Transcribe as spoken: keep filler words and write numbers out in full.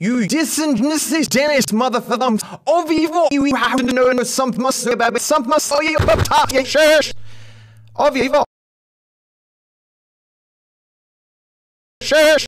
You disingenuous dense Motherf. Oh, vivo, you have to know some must about some must say about shoosh. Oh, vivo. Shoosh.